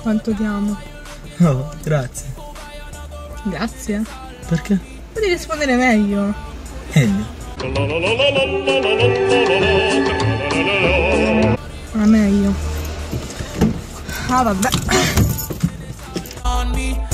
quanto ti amo. Oh, grazie. Grazie. Perché? Devi rispondere meglio. Elio. Ah, meglio. Ah, vabbè.